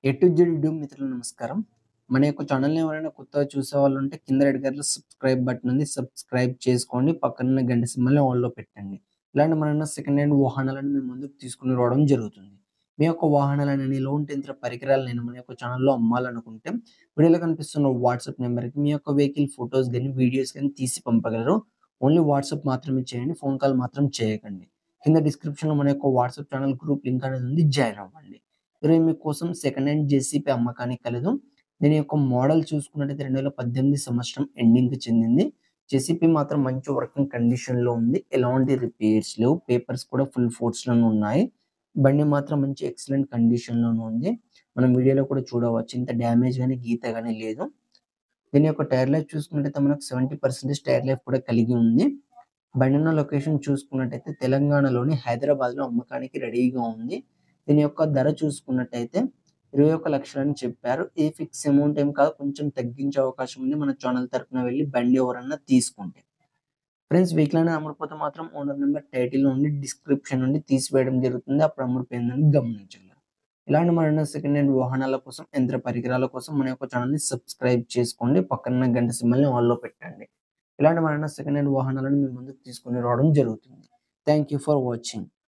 A to Z YouTube మిత్రులకు నమస్కారం. మన యొక్క ఛానల్‌ని ఎవరైనా కొత్తగా చూసేవాళ్ళుంటే కింద రెడ్ కలర్‌లో సబ్స్క్రైబ్ బటన్ ఉంది. సబ్స్క్రైబ్ చేసుకోండి. పక్కనున్న గంట సింబల్‌ని ఆల్‌లో పెట్టండి. ఇలాంటి మరెన్నో సెకండ్ హ్యాండ్ వాహనాలను మీ ముందుకు తీసుకొని రావడం జరుగుతుంది. మీ యొక్క వాహనాలనేవి లోన్ యంత్ర పరికరాలను మన యొక్క ఛానల్‌లో అమ్మాలనుకుంటే వీడియోలో కనిపిస్తున్న వాట్సాప్ నంబర్‌కి మీ యొక్క వెహికల్ ఫోటోస్ గాని, వీడియోస్ గాని తీసి పంపగలరు. ఓన్లీ వాట్సాప్ మాత్రమే చేయండి. ఫోన్ కాల్ మాత్రం చేయకండి. కింద డిస్క్రిప్షన్‌లో మన యొక్క వాట్సాప్ ఛానల్ గ్రూప్ లింక్ అనేది ఉంది. జాయిన్ అవ్వండి. ఈరోజు మీకోసం సెకండ్ హ్యాండ్ జేసీపీ అమ్మకానికి కలదు. దీని యొక్క మోడల్ చూసుకున్నట్టయితే 2018 సంవత్సరం ఎండింగ్‌కి చెందింది. జేసీపీ మాత్రం మంచి వర్కింగ్ కండిషన్‌లో ఉంది. ఎలాంటి రిపేర్స్ లేవు. పేపర్స్ కూడా ఫుల్ ఫోర్స్‌లోనే ఉన్నాయి. బండి మాత్రం మంచి ఎక్సలెంట్ కండిషన్‌లోనే ఉంది. మనం వీడియోలో కూడా చూడవచ్చు. ఇంత డ్యామేజ్ గాని, గీత గాని లేదు. దీని యొక్క టైర్ లైఫ్ చూసుకున్నట్టయితే మనకు 70% టైర్ లైఫ్ కూడా కలిగి ఉంది. బండి ఉన్న లొకేషన్ చూసుకున్నట్టయితే తెలంగాణలోని హైదరాబాద్‌లో అమ్మకానికి రెడీగా ఉంది. దీని యొక్క ధర చూసుకున్నట్టయితే 21,00,000 అని చెప్పారు. ఇది ఫిక్స్ అమౌంట్ ఏం కాదు. కొంచెం తగ్గించే అవకాశం ఉంది. మన ఛానల్ తరపున వెళ్లి బండి ఎవరన్నా తీసుకుంటే. ఫ్రెండ్స్ వెహికల్ అనేది అమ్ముడుపోతే మాత్రం ఓనర్ నెంబర్ టైటిల్‌లో నుండి, డిస్క్రిప్షన్ నుండి తీసివేయడం జరుగుతుంది. అప్పుడు అమ్ముడుపోయిందని గమనించగలరు. ఇలాంటి మరెన్నో సెకండ్ హ్యాండ్ వాహనాల కోసం, యంత్ర పరికరాల కోసం మన యొక్క ఛానల్‌ని సబ్స్క్రైబ్ చేసుకోండి. పక్కనున్న గంట సింబల్‌ని ఆల్‌లో పెట్టండి. ఇలాంటి మరెన్నో సెకండ్ హ్యాండ్ వాహనాలను మీ ముందుకు తీసుకొని రావడం జరుగుతుంది. Thank you for watching.